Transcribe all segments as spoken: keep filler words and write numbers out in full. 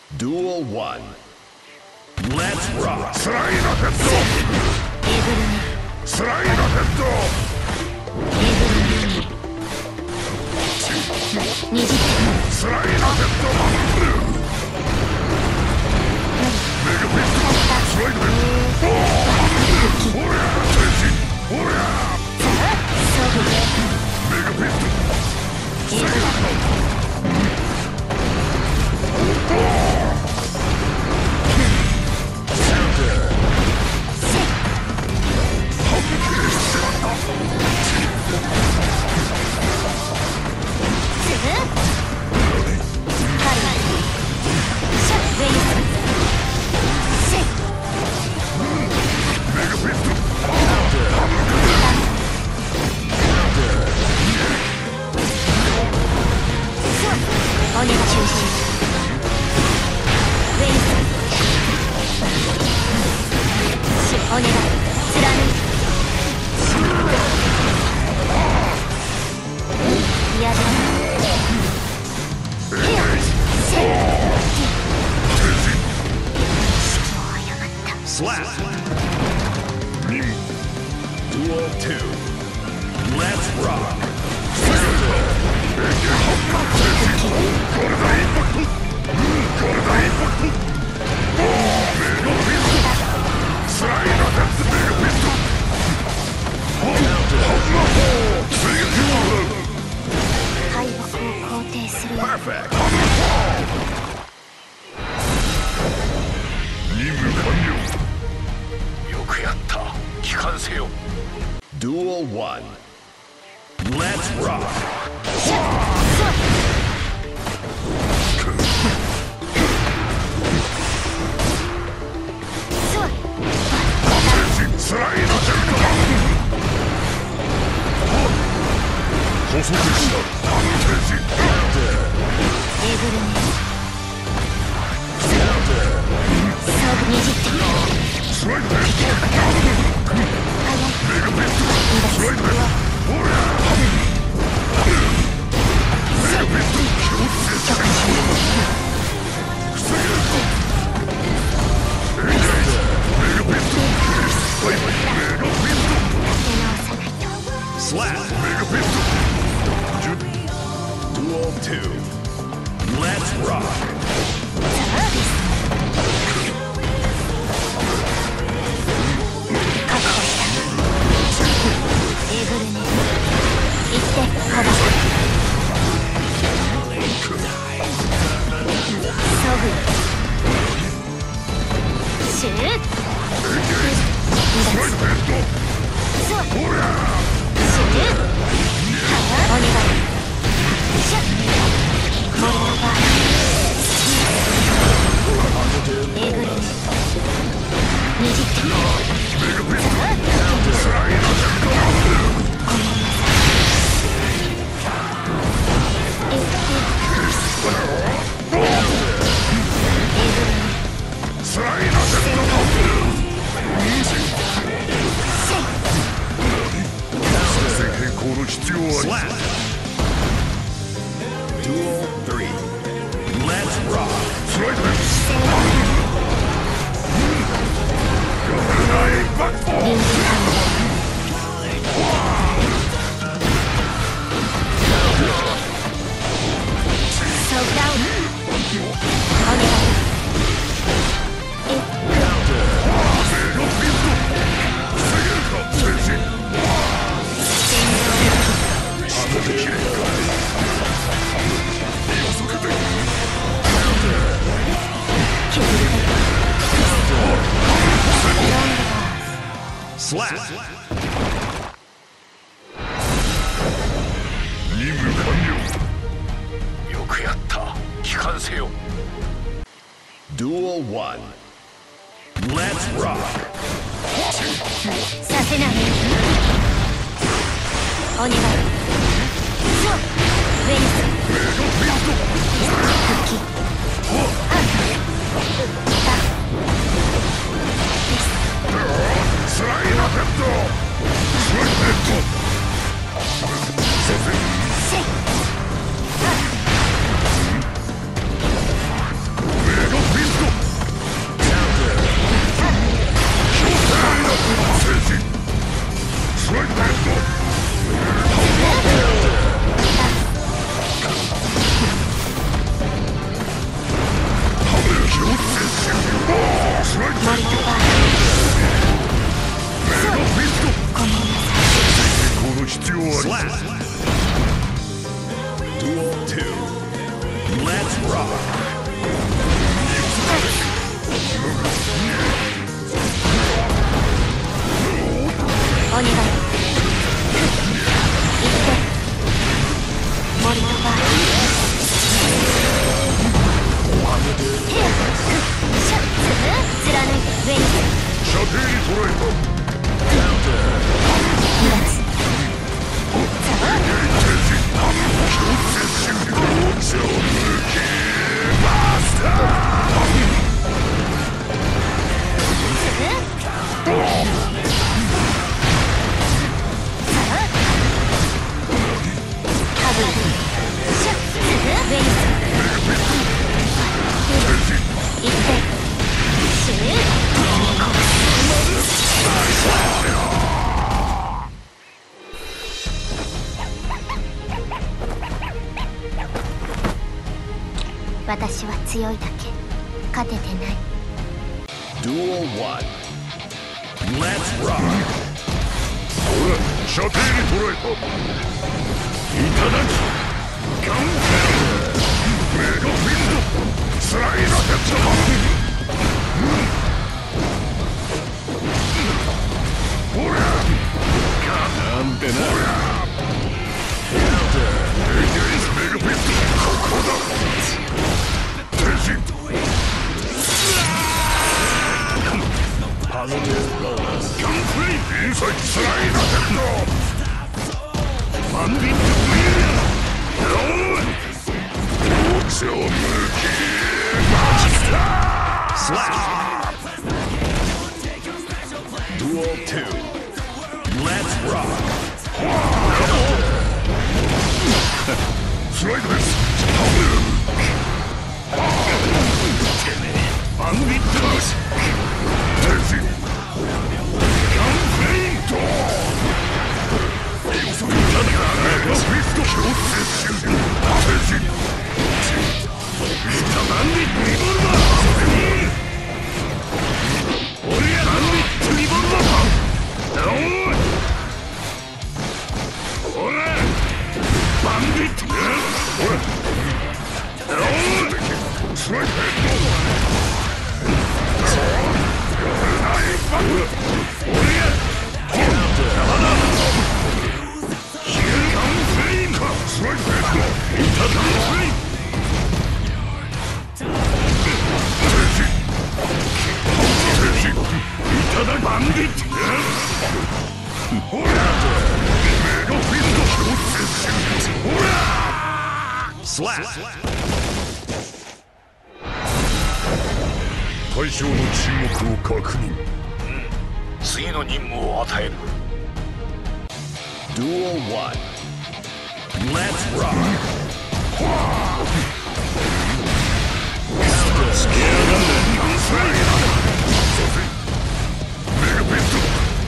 Duel one. Let's rock. スライドヘッド。スライドヘッド。スライドヘッド。メガフィスト。スライドヘッド。ほら、変身。ほら。メガフィスト。スライドヘッド。 Slap. Duel two. Let's rock. Perfect. Duel one. Let's rock. Slap. Duel two. Let's rock. Slap. Duel three. Let's rock. Slap. Duel one. Let's rock. Slap. 森とバーごめんなさい。 この必要あり。 Duel two. Let's rock. お願い。行って森とバー貫いて上に射程に捉えた。 離脱。私は強いだけ勝ててない。 Duel one. Let's rock. ほら、射程に捉えた。いただきカウンターメガフィンドスライドヘッド。ほらなんてな。ほらエイジェイスメガフィンド、ここだ。天心カンプレイインサイドスライドヘッド。バンディットウィール大向きマジか。 Slash. Duel two. Let's rock. スライドです。バンディットです。天心カンプレイントメガフィスト強制終了。天心バンディットリボルバー。俺やバンディットリボルバー。おらバンディット。ほらスライドヘッド。俺やヒルカンフレインか。スライドヘッド。イタカンフレイン。いただバンディット。ほらメガフィスト強制終了。ほら Slash. 対象の沈黙を確認。 次の任務を与える。 Duel one. Let's rock. スケアランドスライドメガフィスト。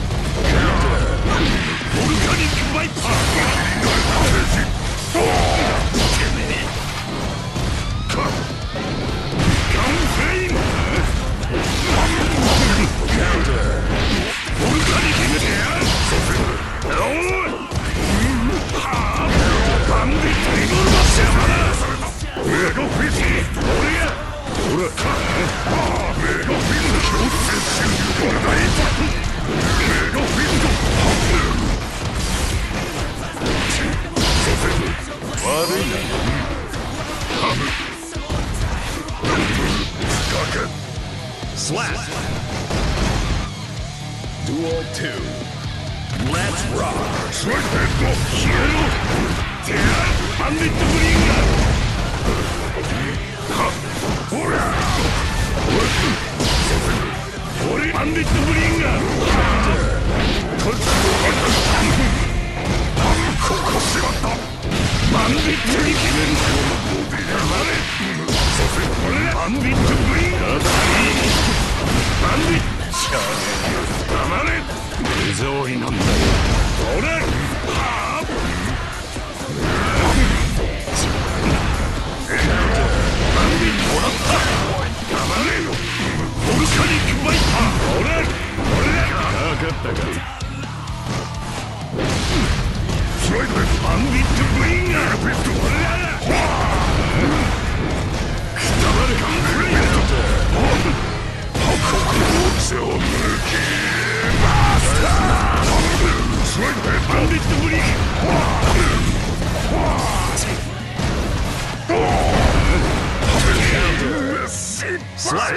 ボルカニックバイパー。カンフレイン。ボルカニックバンディットリボルバー。メガフィスト。俺やほらメガフィスト強制終了。メガフィスト悪いな。ハム Slash. Duel two. Let's rock. スライドヘッド。ヒエロテアバンディットブリンガー。ほら俺バンディットブリンガー。ここしまった。バンディットに決める。黙れ。俺バンディットブリンガー。バンディットしゃあねえ。黙れ。手触りなんだよ。俺はあバンディットもらった。黙れ。 ったか。スライドでバンビットブリンガーピストくたばれかブリンガーここを抜けマスタースライドでバンビットブリンガースライ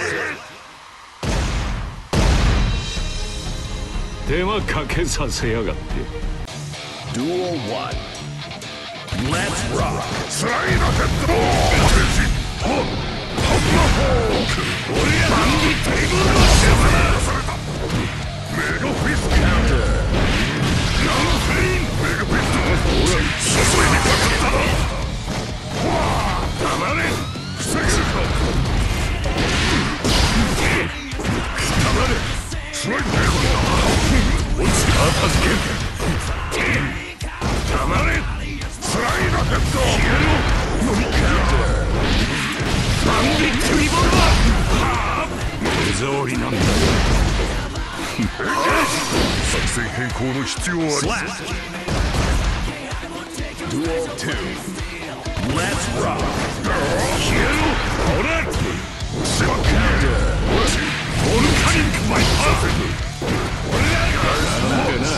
ド手間かけさせやがって。 Duel one. Let's rock. スライドヘッドホッホッマホーク俺やバンビットイブルのシャマナされたメガフィストカウンターランフェインメガフィスト俺注いでかかったなたまれ防げるかたまれスライドヘッド落ちて片付けるたまれスライドヘッド消えろバンビットリボルバー目障りなんだよ作戦変更の必要あり。 Duel two. Let's rock. 消えろほらショックボルカニックマイパーフェクト俺らがなんでな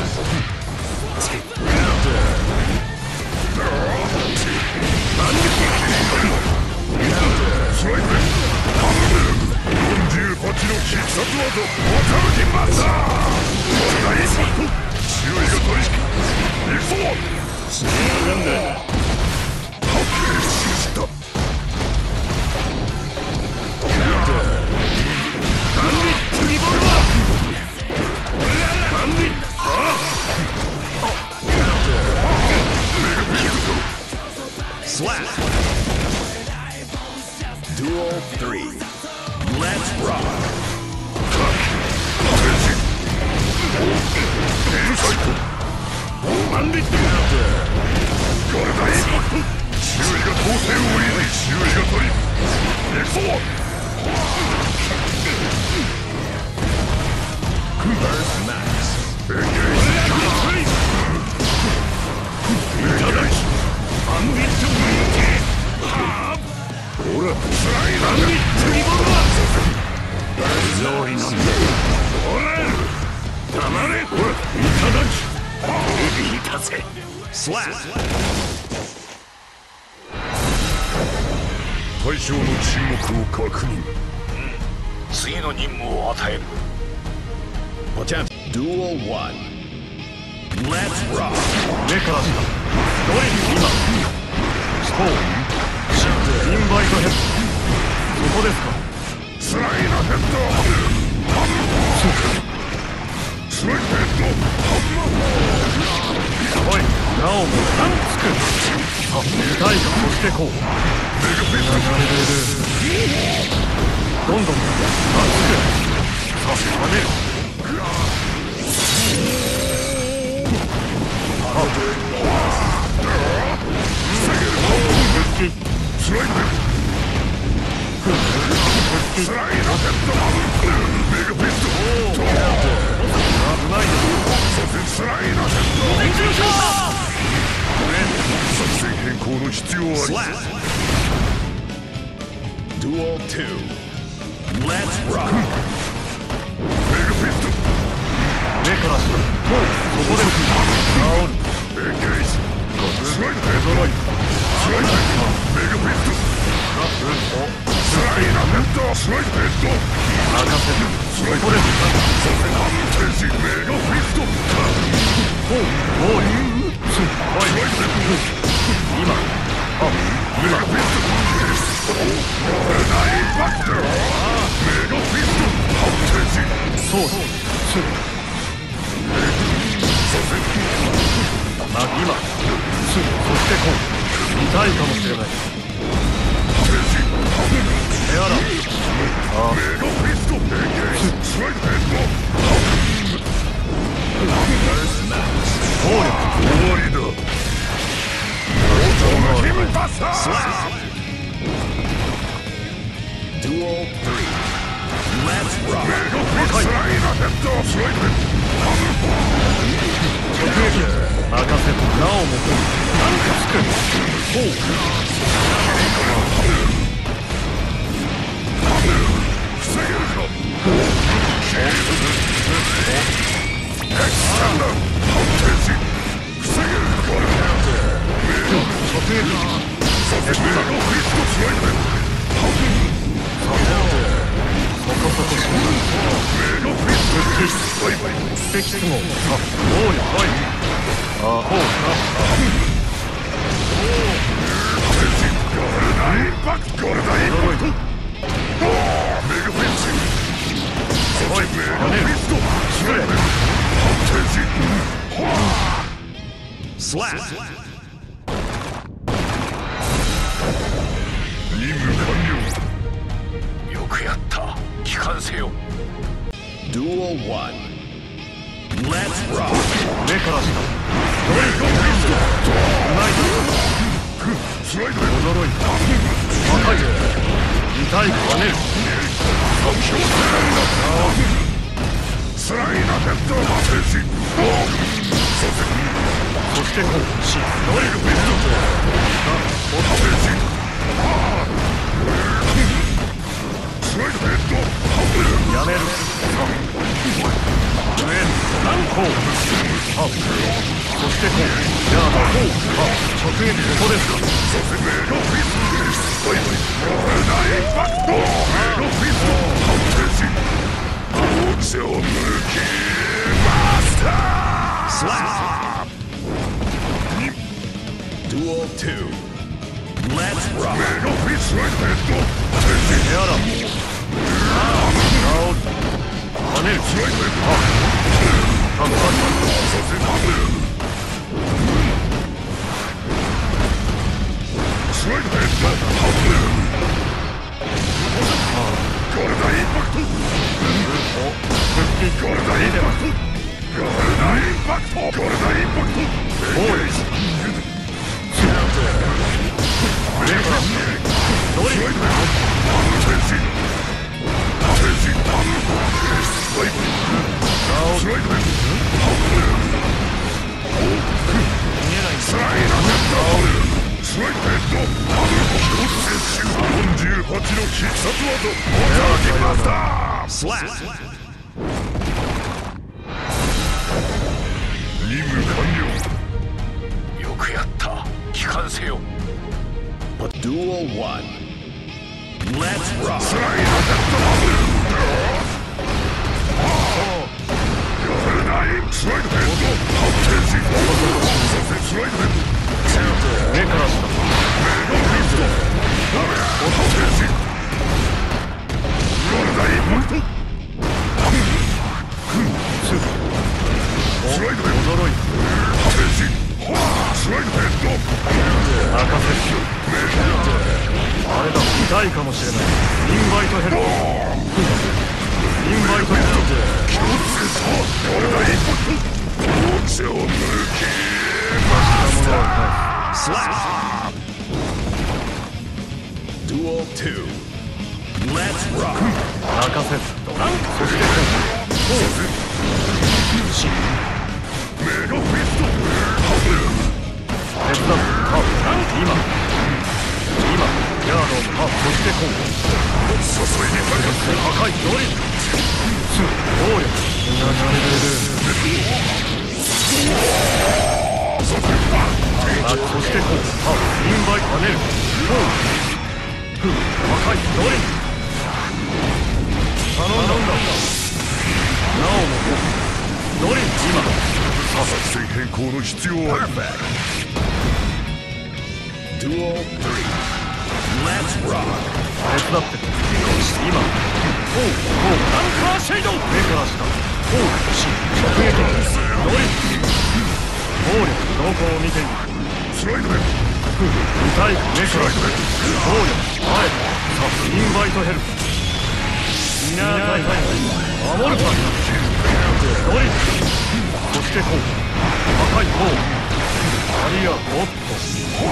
スライドよんじゅうはちの必殺技オタルキマスター大インパクト強いが取り引き行くぞスピードガンだハッケーシスタバンビットリボルバーバンビットあ Slap. Duel three. Let's rock. Bandit. これだい周囲が統制を入れ周囲が取り行くぞ Burst Max. Engage. Engage. バンビットブリンケほらスライバンビットリボルバー手触りなんだほらたまれほらいただきいたぜ Slap. 対象の注目を確認次の任務を与える Attempt. Duel one. Let's rock. 目から下どれに今ストーンインバイトヘッドそこですかスライドヘッドスライドヘッドおいなおもタンつくさあ痛いかそしてこうメガフィストどんどんタンつくさあ跳ねるスライドスライドヘッドメガフィスト危ないですスライドヘッド作戦変更の必要あり Slap. Duel two. Let's rock. メガフィスト目から下もうそこです治るエンゲージスライドヘッドスライドヘッドメガフィストスライドヘッドスライドヘッド任せるスライドヘッド安定しメガフィストおうおいスライドヘッド今あ今フィスト大インパクトメガフィスト安定しそうだすぐまあ今すぐそしてこう痛いかもしれないエアラああメガフィストエンゲージスライドヘッド暴力終わりだ王朝のヒムパスター Duel three. Let's rock. スライナーヘッドスライド直撃任せとなおも来るなんかつくほう防げるかエクサンダー反転し防げるか直撃させメガフリストスライドそこそこしないメガフリストバイバイ敵質問さ能力はいあほうかゴールダインパクトゴールダインパクトメガフリストそしてメガフリストスライド反転し Slap. 任務完了よくやった帰還せよ Duel one. Let's rock. 上から下メガフリストうまいぞスライド驚いた若い痛い跳ねるスライナーヘッド反転しそしてこうしメガフリスト反転しスライドヘッドやめるさ上何こうはそしてこうやだこうは直撃ここですかそしてメガフリストバイバイゴールダインパクトメガフリスト反転し大手を抜きマスター Slap. Duel two. Let's メ rock. ガフリストヘッド反転しやだ直る跳ねるスライドヘッドカンカンそしてハムスライドヘッドハムゴールダインパクトゴールダインパクトゴールダインパクトゴールダインパクトおい上からどれスライドヘッド反転し反転しハムスライドスライドヘッドハム見えないスライドヘッドハムスライドヘッドハム強制集よんじゅうはちの必殺技おたきマスター Slap. 任務完よくやった帰還せよ Duel one. Let's rock. 了スライドヘッドハムゴールダインスライドヘッド反転しそしてスライドヘッド上から下メガフリスト反転しゴールダインパクトスライドヘッド驚いた反転しスライドヘッド任せるあれだ痛いかもしれないインバイトヘルインバイトヘル強制さゴールダインパクト大手を抜きマスター Slap. Duel two. Let's rock. 任せるそしてメガフリスト手伝うは今今ヤードはそしてこう注いに入る破壊ドリルす暴力あそしてこうはインバイパネルこう破壊ドリル頼んだんだなおもドリル今作戦変更の必要は Perfect. Duel three. Let's rock. 手伝って今こうこうアンカーシェイド上から下こうし直撃ドリル暴力動向を見てみるスライドヘッ痛い上から下暴力前さインバイトヘルプイナータイム守るかドリルそしてこう破壊こうアリアおっと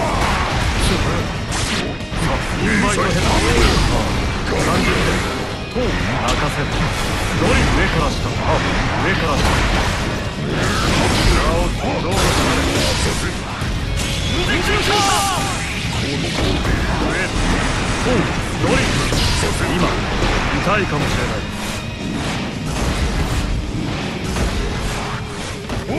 インバイトヘルプさんじゅってん任せる。ドリル上から下。あ、上から下。どうぞ。無敵か。おう、ドリル。今痛いかもしれない。おう、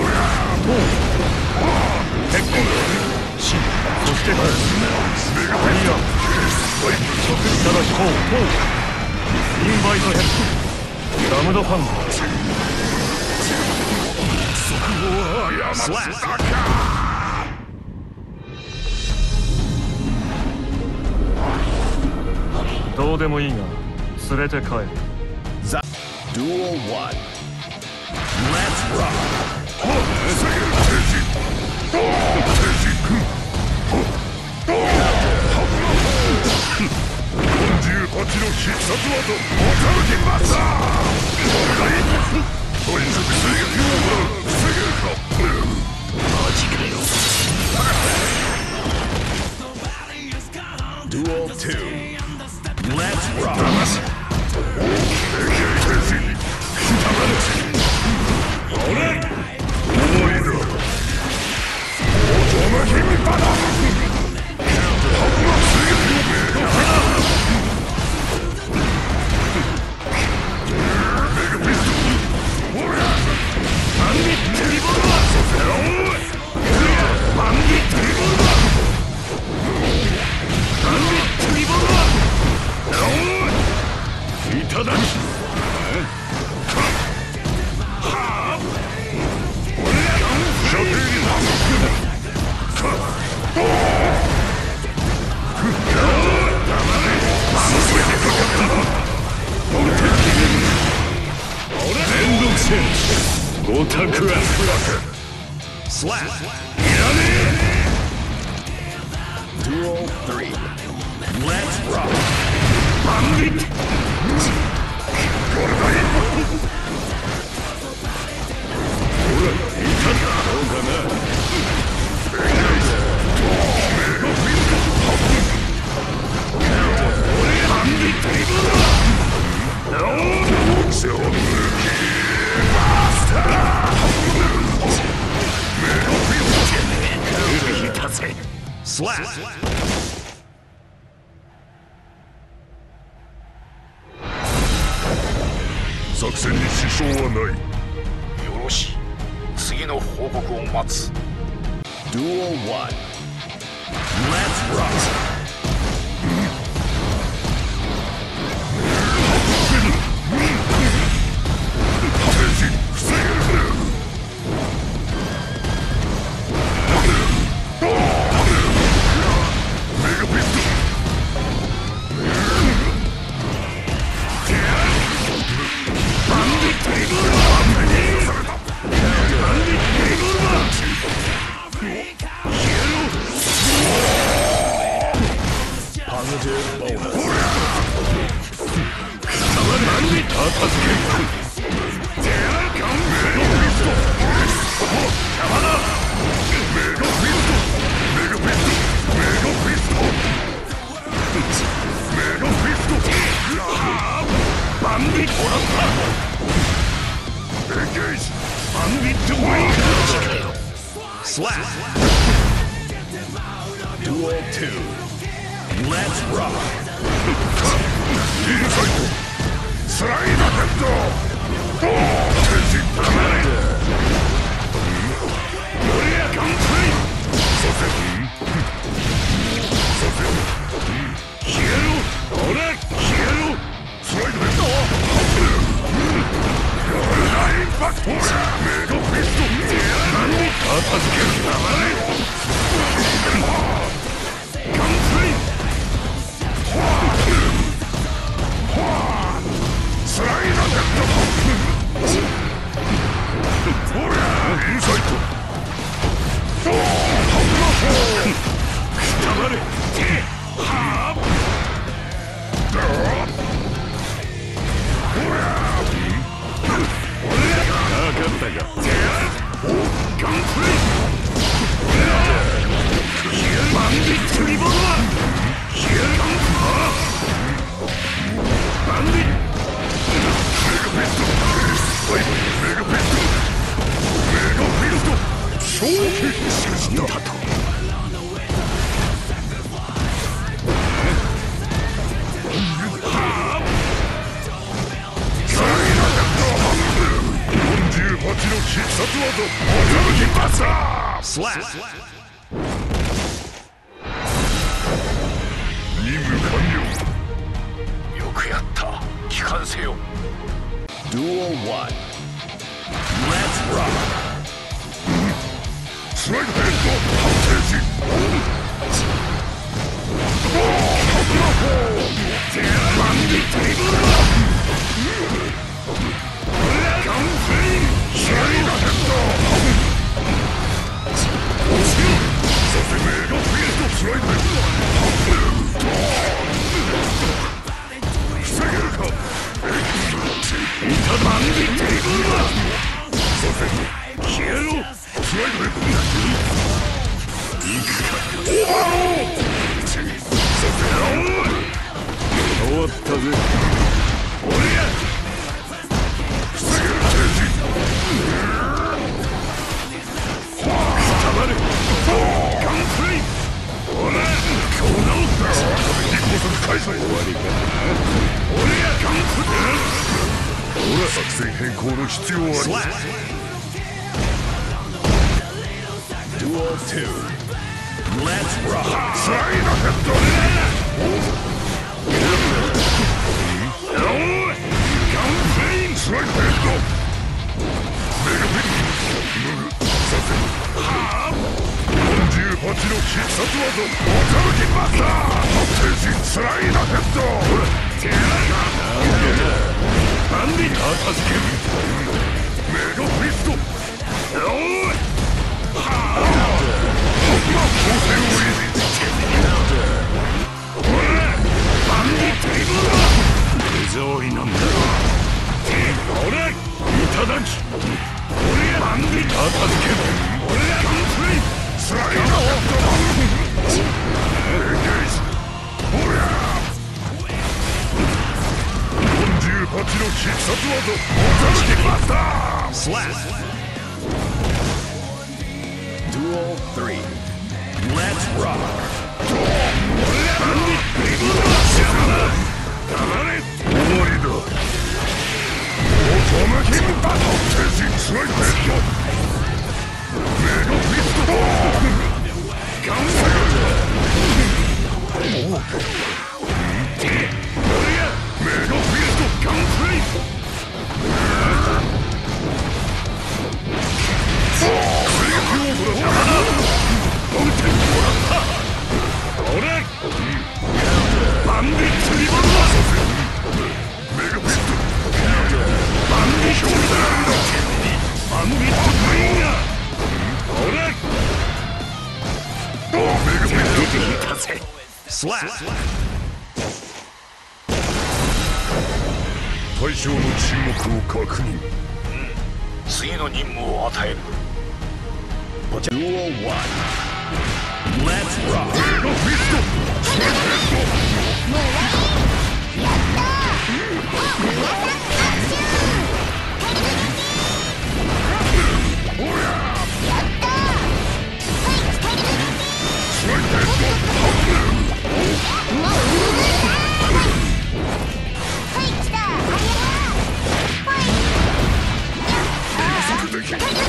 結構し、そしてメガフィア食事ただしこう、こうインバイトヘッドダムドファンスラッどうでもいいが連れて帰る。 ザ・デュオワン Let's rock! じゅうはちの必殺技オカルティマスターとにかく追撃を行う防げるかマジかよ Duel ツー Let's rock! 俺思いだおまひみばだオタクはスラッ Duel スリー Let's rock! バンビットこれだいほらいたかどうかなバンビットリブルだショーム Slap! 作戦に支障はない。 よろしい。次の報告を待つ。 Duel ワン Let's rock! バだとよんじゅうはちの必殺技驚きバスタースラッ任務完了。 よくやった。帰還せよ。 Duel one. Let's rock. スライドヘッド判定時マンディトリブルガンフレインスライドヘッドそしてメガフィールドスライドヘッド防げるかマンディトリブルそして消えろスライドヘッドいくかオーバーロー終わったぜ俺や防げる停止くたばれガンプレイほらこうなった壁に高速開催終わりか俺やガンプレイほら作戦変更の必要あり Duel two. Let's rock. スライドヘッドおいガンプレインスライドヘッドメガフィットさせはあよんじゅうはちの必殺技驚きバスター停止スライドヘッドほら手洗いバンディ片付けるメガフィストおいはあ光線を入れてほらバンディトリブルだ手触りなんだほらいただき俺バンディ片付ける俺ガンプレイスライドヘッドエンゲージほらよんじゅうはちの必殺技驚きバスター Slap. Duel three. Let's rock. バンディトリブルだ黙れ終わりだオートマキンバトル停止スライドヘッドメガフィストガンサイドお俺やメガフィストガンプレイクリアオーブラ邪魔だオンテンもらった俺バンディトリブルだメガフィストバンディショルダーバンディットブリンガー俺メガフィスト Slap. 対象の沈黙を確認次の任務を与える。 Duel one. Let's rock. メガフィストスライドヘッドやったー皆さん拍手おややったーはいスライドスライドヘッドもうはい来たありゃはい加速できはいはい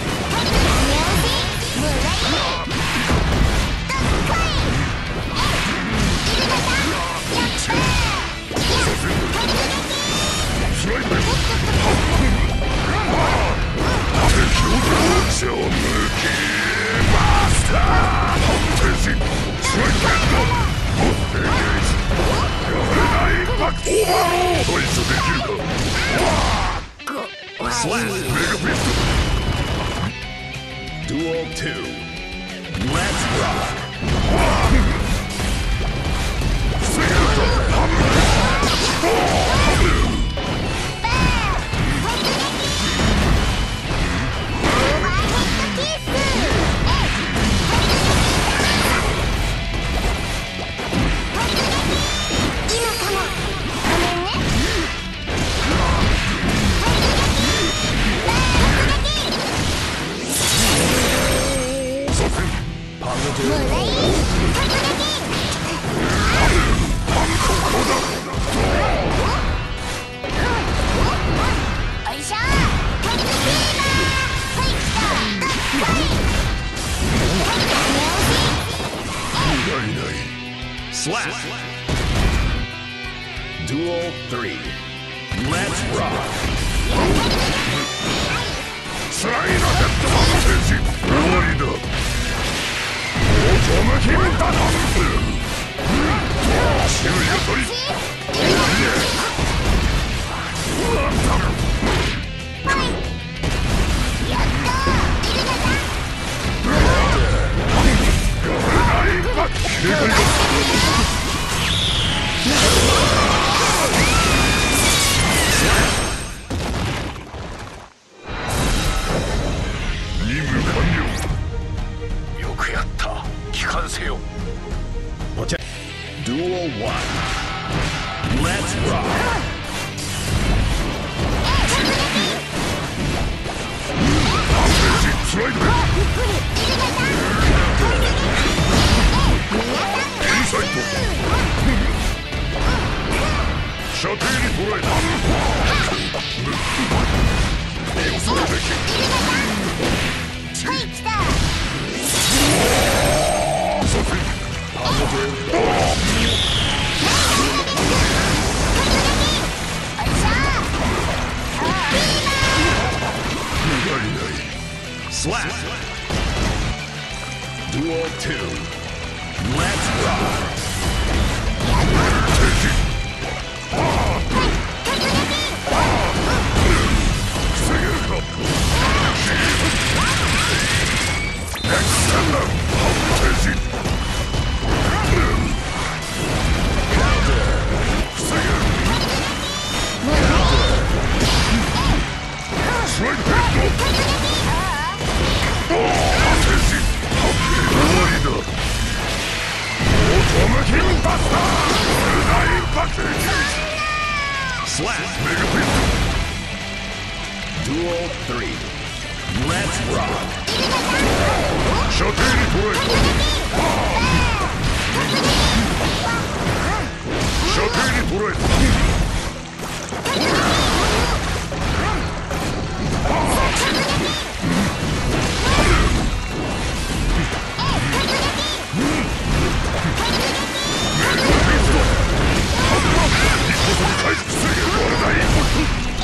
もうライブどっこいイルカさんやったースライドヘッド敵を超無気バスター停止スライドヘッドエンゲージやれないインパクトオーバーロー対処できるかメガフィスト Duel two. Let's rock. 防げるかハム Slap. Duel three. Let's rock. スライドヘッドマンテージ終わりだ。オートマキンだな。シルユトリ任務完了。 よくやった。帰還せよ。 Duel one. Let's rock. スライドインサイト射程に捉えた予想できはい来たさせ Slap. Duel two. Let's rock. 防げるかエクセンダー停止防げるスライドヘッド停止終わりだオートマキンバスター大爆撃 Slap. メガフィッ Duel three. Let's rock. ト射程に捉えた射程に捉えた回復する大爆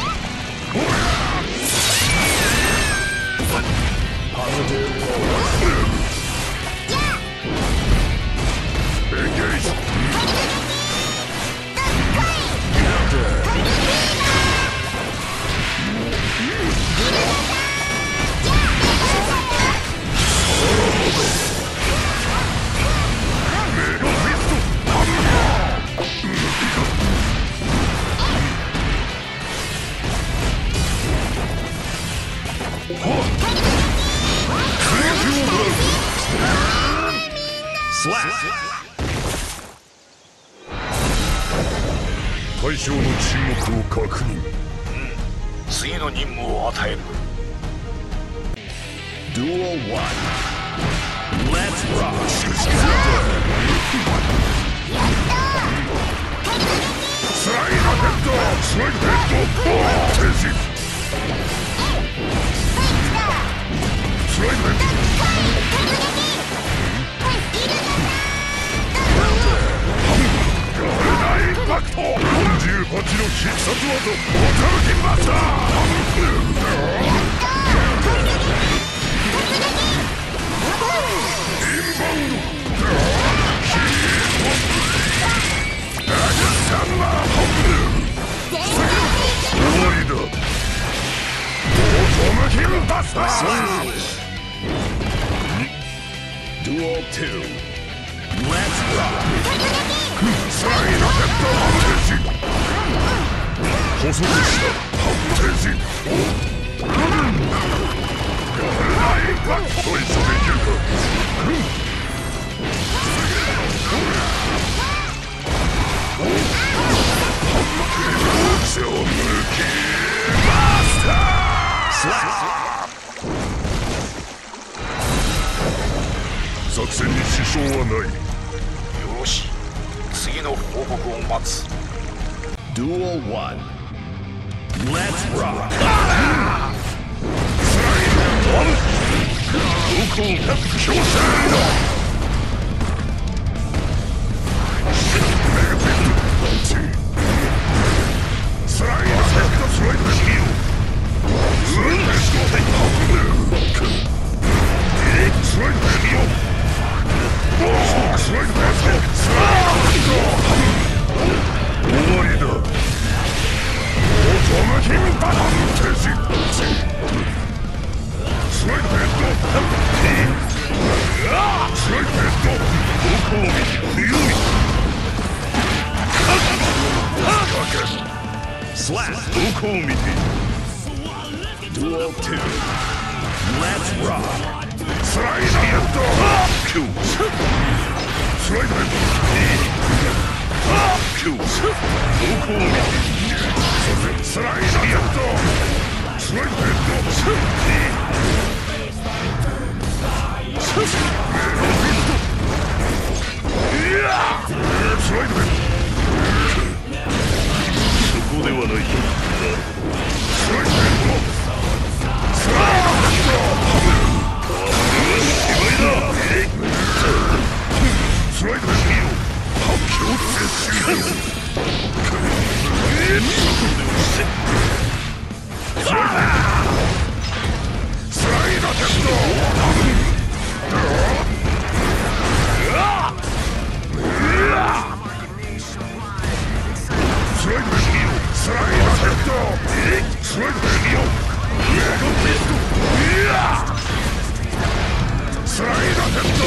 Positive forward. Engage. Mega Fist. 対象の沈黙を確認。 次の任務を与える。 Duel one. Let's rock. スライドヘッドスライドヘッド停止スライドヘッド大インパクトよんじゅうはちの必殺技オタルキンマスターインバウンドアジャスタンマー終わりだオートマキンバスター Duel two. Let's rock. スライドヘッド停止補足した停止大インパクト一緒できるか超無気マスター作戦に支障はないよろしい。次の報告を待つ。 Duel one. Let's rock. スライドどこを強制だスライダーセットスライダーヒーロースライダースライダースライダーヒーロースライダースライダー終わりだオートマキンバトン停止スライダーヘッドスライダーヘッドどこを見て強い Slap. どこを見て Duel two. Let's rock. スライダーヘッドキュースライダーヘッドキューどこを見てスライダーヘッドスライダーヘッドスライダーヘッドそこではないスライダーヘッドスライダーヘッドスライダーヒーロー強制終了スライダースライダーヘッドスライダーヒーロースライダーヘッドスライダーヒーローメガフィストスライダーヘッド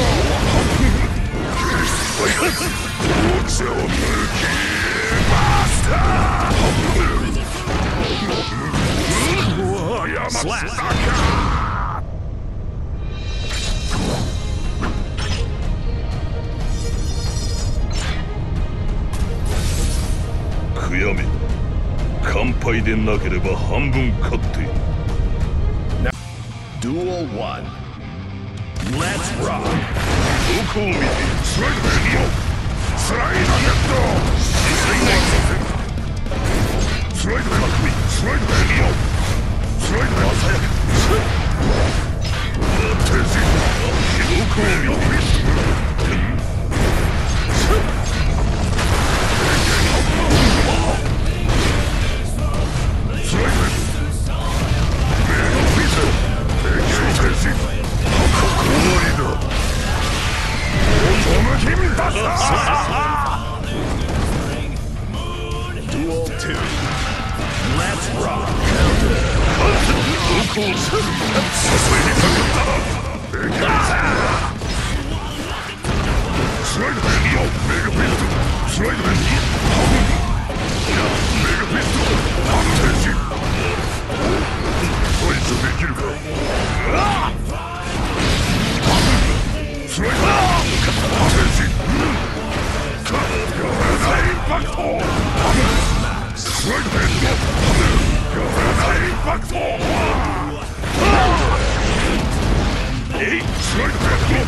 お茶を抜きマスター山下か悔やめ乾杯でなければ半分勝っている Duel one. Let's rock. どこを見てスライダーヒーロースライダーヘッドスライダーかっこいいスライダーヒーロースライダー鮮やか停止どこを見てスライダーメガフィスト停止ここ終わりだ Duel two. Let's rock. どこを誘いにかかったスライダーヒーローメガフィストスライダーヒーローメガフィスト安定し対処できるかスライダー安定しインパクトスライダーヘッドインパクトえいスライダーヘッド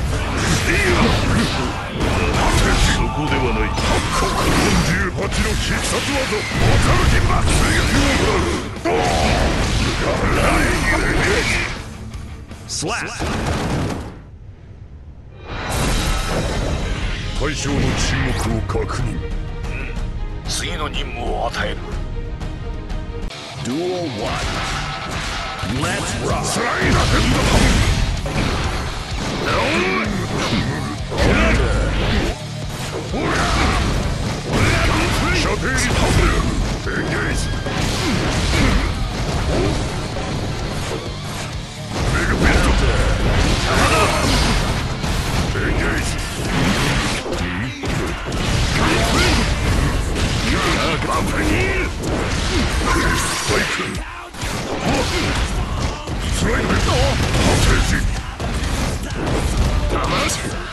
そこではないよんじゅうはちの必殺技驚きマックス Slap. 対象の沈黙を確認次の任務を与える Duel one. Let's rock. スライダーヘッド射程に倒れるエンゲージメガフィストエンゲージバンプにクリスパイクスライダーヘッド停止ダマシ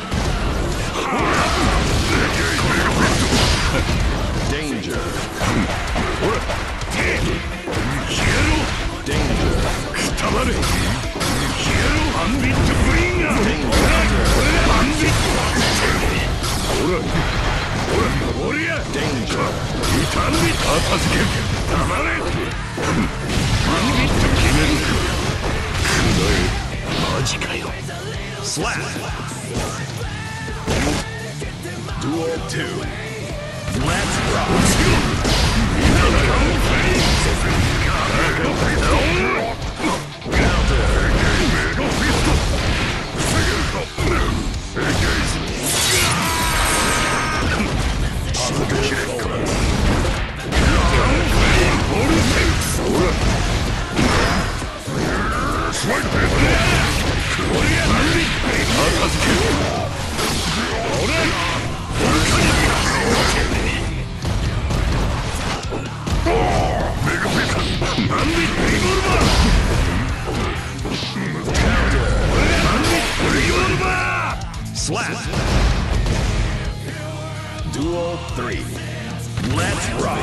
エンゲージメガフィスト Danger. ほら消えろ Danger. くたばれ消えろアンビットブリンガーアンビットほらほら俺や Danger. 痛み片付ける黙れアンビット決めるかくらえマジかよ Slap. Duel two. Let's rock. Slap. Duel three. Let's rock.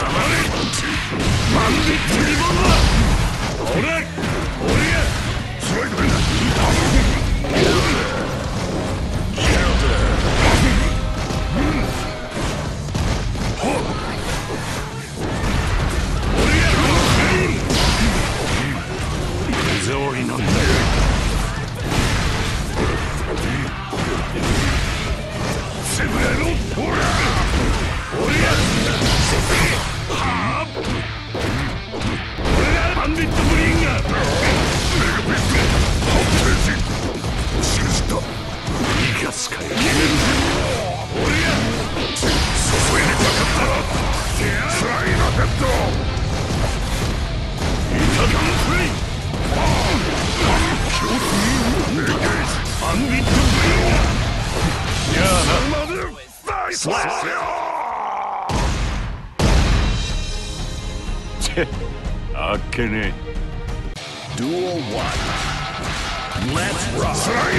Kenny. Duel one. Let's rock.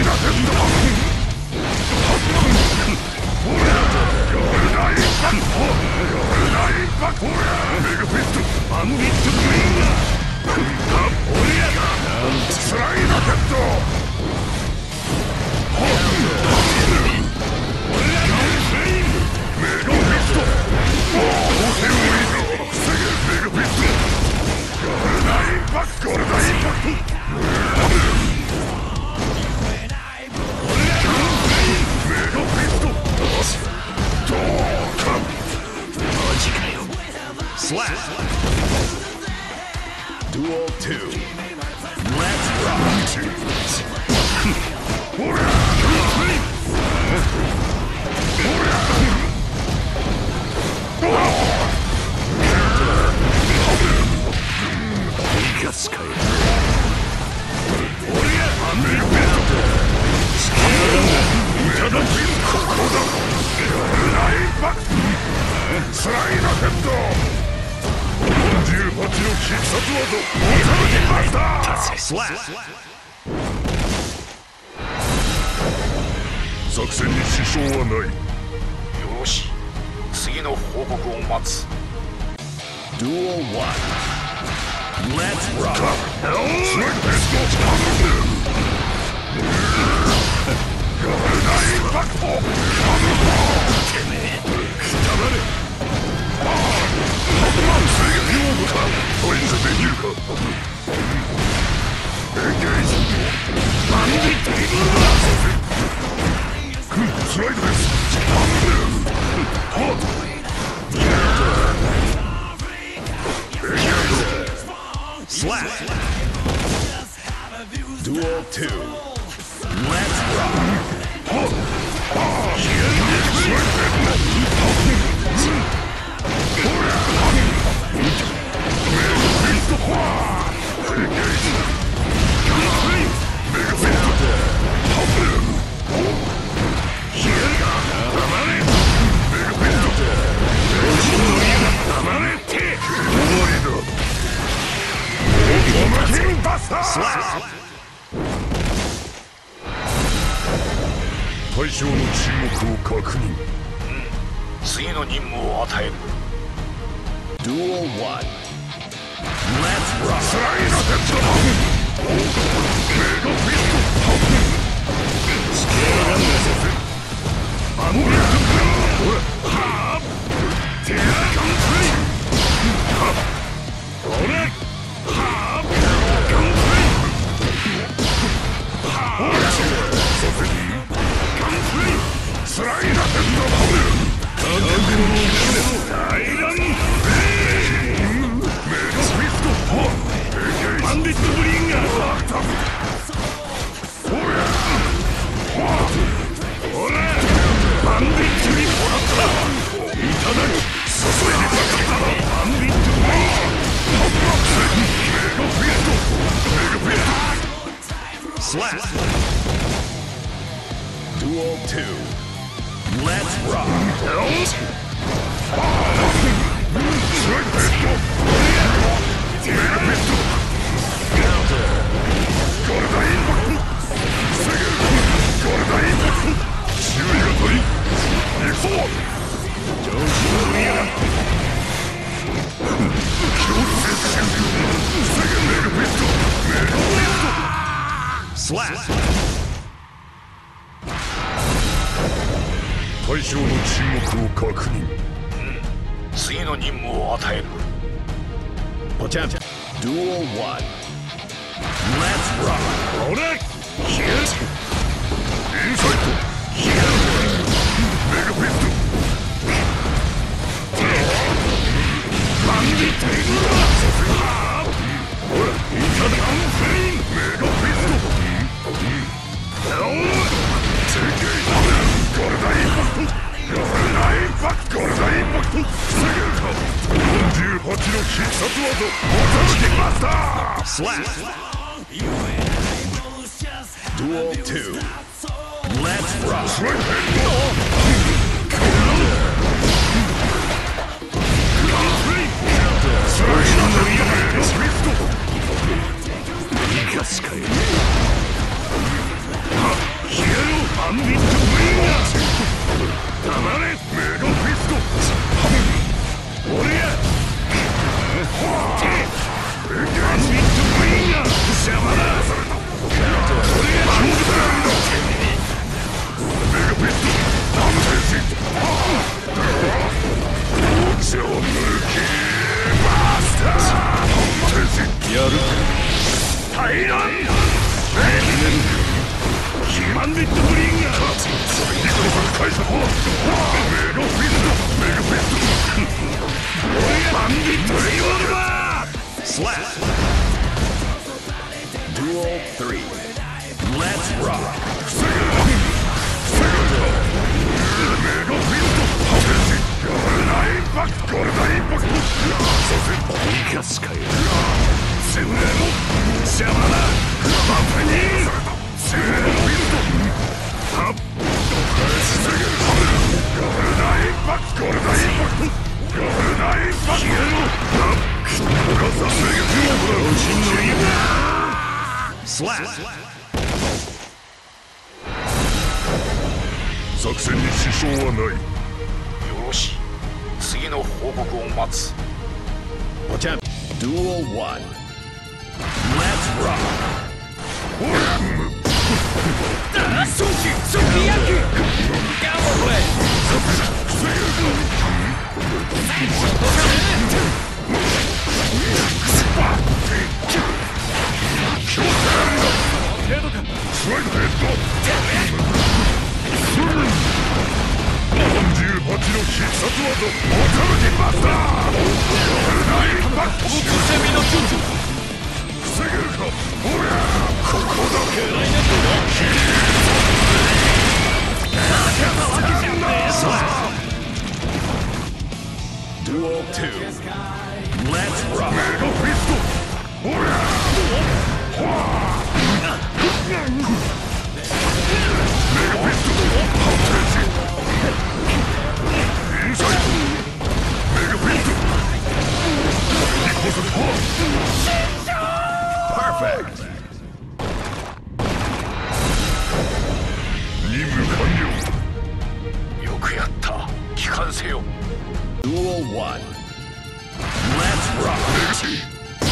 Slap. Duel two. Let's rock. Slap. 作戦に支障はない。 よし、次の報告を待つ。 Duel one. Let's rock. Slap. Duel two. Let's rock. Slap. 対象の沈黙を確認。 次の任務を与える。 Duel one. Let's rock. two. Let's rock. Slap. 対象の沈黙を確認。 次の任務を与える。 Attempt. Duel one. Let's rock. ほら、ヒューインサイトヒューメガフィストバンディットほら、イタダンフレインメガフィスト世界ゴルダインパクトゴルダインパクトゴルダインパクト防げるかよんじゅうはちの必殺技お助けマスター Slap. Duel two. Let's rock. スライ生かすかよヒエロアンビットウィンガー黙れメガフィスト俺やアンビットウィンガー邪魔だ俺やハンドブランドメガフィストアンベシお茶を抜けマスターアンベシやる平らんヒマンビットブリンガーリコの解釈メガフィストメガフィスト俺がバンビットリボルバー Slap. Duel three. Let's rock. 防げる防げるメガフィストハベシゴルダインパクトゴルダインパクトそして生かすかよセブレの邪魔だバフニーセブレのフィストハッ防げるゴルダインパクトゴルダインパクトゴルダインパクトハッお母さん防げる老人のいいな Slap. 作戦に支障はないよろしい。次の報告を待つ。 Attempt. Duel one. Let's rock. 早期初期野球ガモレスライドヘッドよんじゅうはちの必殺技おたまきマスターゴールダインパクトセミのチュンチュン防げるかほらここだ Duel two. Let's rock. メガフィストほらメガフィストハンテージインサイトメガフィスト一歩ずつパー Perfect. 任務完了よくやった。帰還せよ。 Duel one. Let's rock. レガシー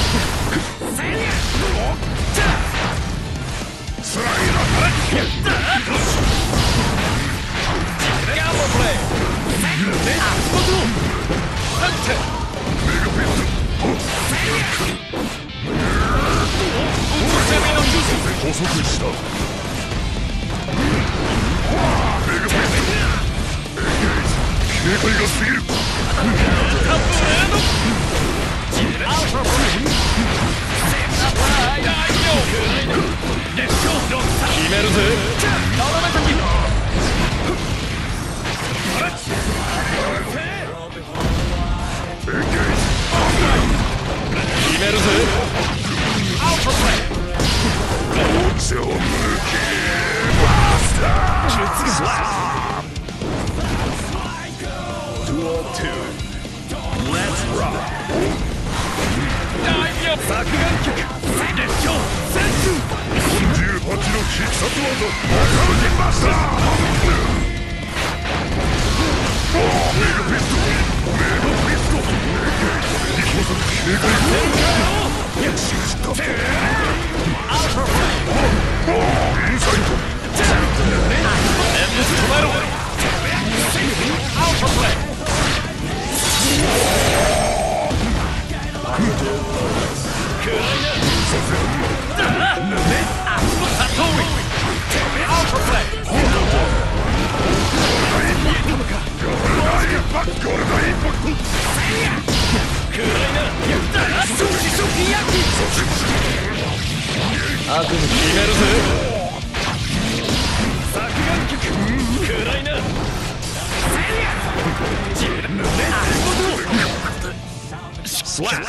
スライダーガモレハンテメガフィストセミのチュンチュン捕捉したメガフィストエンゲージ警戒が過ぎるカップレードアウトフリー大丈夫レッツゴー決めるぜとどめたきエンゲージ決めるぜアウトプレイお茶を抜けマスター削眼脚列強戦術よんじゅうはちの必殺技分かるきました。メガフィストメガフィスト一歩先警戒よしアウトプレイインサイトエンブス止めろアウトプレイ暗いな足の殺到アウトプレイゴールダイパックゴールダイパック暗いな初期初期焼き悪夢決めるぜ削眼脚暗いなスラッ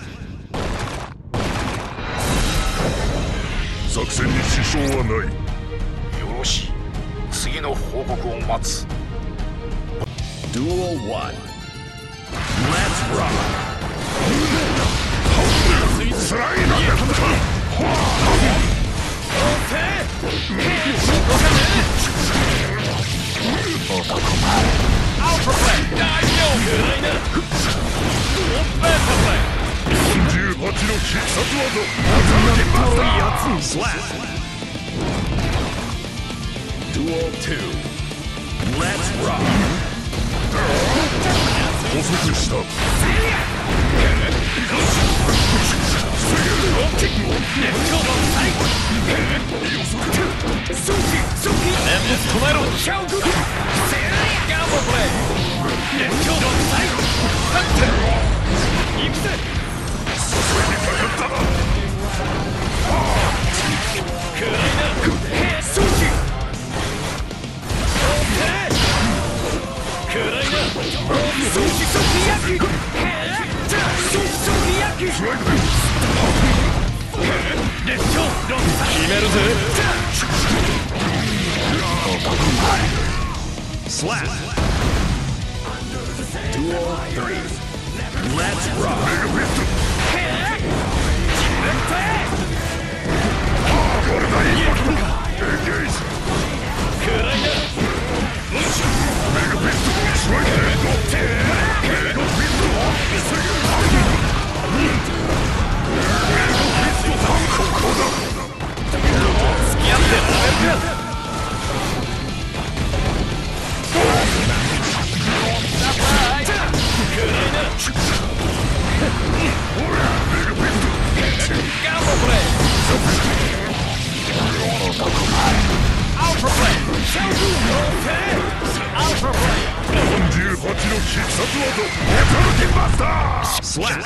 作戦に支障はない。 よろしい。次の報告を待つ。 Duel one. Let's rock. スライダーだったか。 アウトプレイ大丈夫暗いなオペートプレイよんじゅうはちの必殺技当たるきました。 Slap. Duel two. Let's rock. 遅くした。 止めろシャウトガンボプレイレッド最後勝って行くぜさすがにかかったな。 暗いな装置暗いな装置装置焼き装置装置焼きスライドレッド決めるぜ Slap. Duel three. Let's rock. メガフィストゴールダイパックエンゲージ暗いなメガフィストスライドメガフィストここだ。 付き合ってられるかよんじゅうはちの必殺技エタルティマスター。 Slap.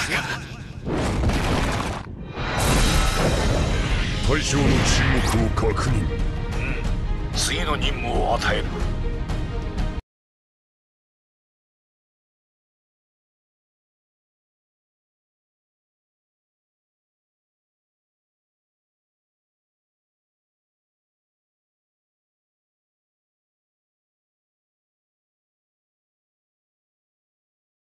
対象の沈黙を確認。 次の任務を与える。